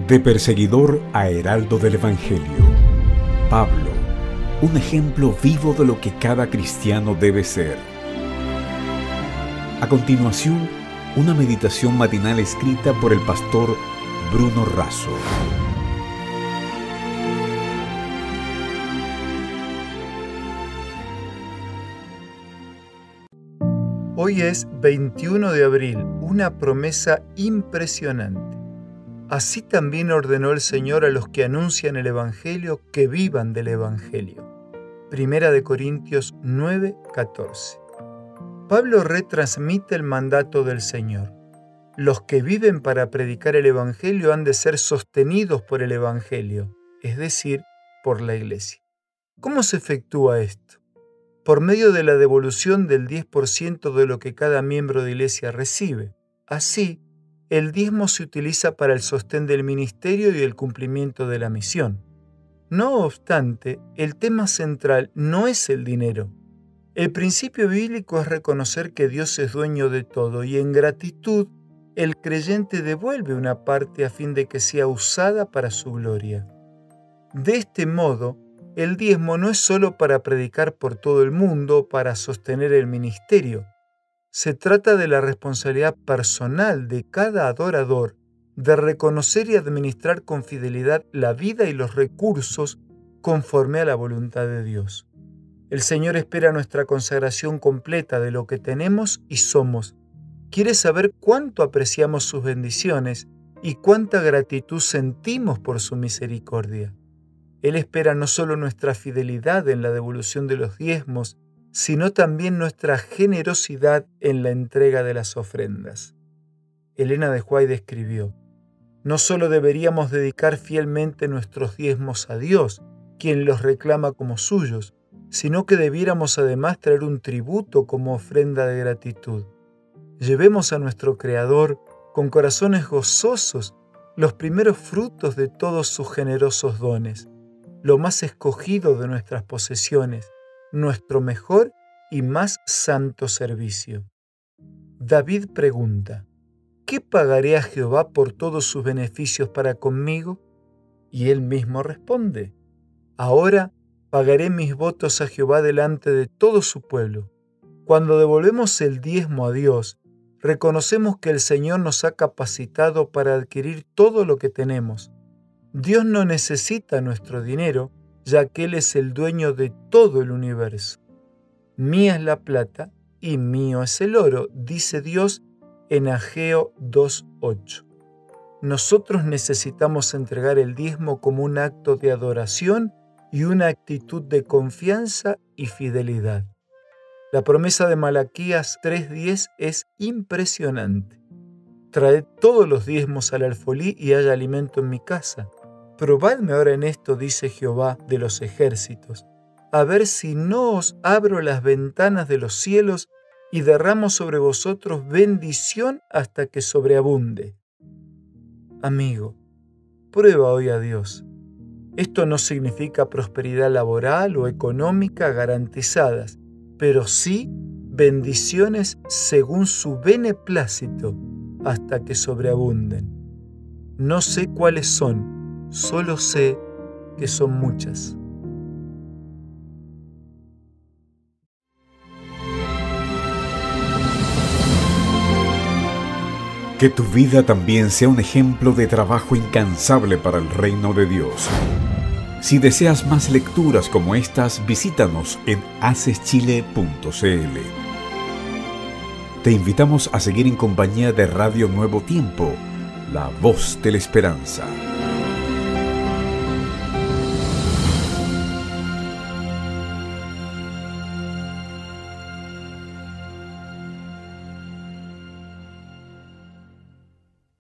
De perseguidor a heraldo del Evangelio. Pablo, un ejemplo vivo de lo que cada cristiano debe ser. A continuación, una meditación matinal escrita por el pastor Bruno Razo. Hoy es 21 de abril, una promesa impresionante. Así también ordenó el Señor a los que anuncian el Evangelio que vivan del Evangelio. Primera de Corintios 9:14. Pablo retransmite el mandato del Señor. Los que viven para predicar el Evangelio han de ser sostenidos por el Evangelio, es decir, por la Iglesia. ¿Cómo se efectúa esto? Por medio de la devolución del 10% de lo que cada miembro de Iglesia recibe. Así, el diezmo se utiliza para el sostén del ministerio y el cumplimiento de la misión. No obstante, el tema central no es el dinero. El principio bíblico es reconocer que Dios es dueño de todo y en gratitud, el creyente devuelve una parte a fin de que sea usada para su gloria. De este modo, el diezmo no es solo para predicar por todo el mundo o para sostener el ministerio. Se trata de la responsabilidad personal de cada adorador de reconocer y administrar con fidelidad la vida y los recursos conforme a la voluntad de Dios. El Señor espera nuestra consagración completa de lo que tenemos y somos. Quiere saber cuánto apreciamos sus bendiciones y cuánta gratitud sentimos por su misericordia. Él espera no solo nuestra fidelidad en la devolución de los diezmos, sino también nuestra generosidad en la entrega de las ofrendas. Elena de White escribió: no solo deberíamos dedicar fielmente nuestros diezmos a Dios, quien los reclama como suyos, sino que debiéramos además traer un tributo como ofrenda de gratitud. Llevemos a nuestro Creador con corazones gozosos los primeros frutos de todos sus generosos dones, lo más escogido de nuestras posesiones, nuestro mejor y más santo servicio. David pregunta: ¿qué pagaré a Jehová por todos sus beneficios para conmigo? Y él mismo responde: ahora pagaré mis votos a Jehová delante de todo su pueblo. Cuando devolvemos el diezmo a Dios, reconocemos que el Señor nos ha capacitado para adquirir todo lo que tenemos. Dios no necesita nuestro dinero, ya que Él es el dueño de todo el universo. Mía es la plata y mío es el oro, dice Dios en Ageo 2:8. Nosotros necesitamos entregar el diezmo como un acto de adoración y una actitud de confianza y fidelidad. La promesa de Malaquías 3:10 es impresionante. Traed todos los diezmos al alfolí y haya alimento en mi casa. Probadme ahora en esto, dice Jehová de los ejércitos, a ver si no os abro las ventanas de los cielos y derramo sobre vosotros bendición hasta que sobreabunde. Amigo, prueba hoy a Dios. Esto no significa prosperidad laboral o económica garantizadas, pero sí bendiciones según su beneplácito hasta que sobreabunden. No sé cuáles son, solo sé que son muchas. Que tu vida también sea un ejemplo de trabajo incansable para el reino de Dios. Si deseas más lecturas como estas, visítanos en haceschile.cl. Te invitamos a seguir en compañía de Radio Nuevo Tiempo, la voz de la esperanza.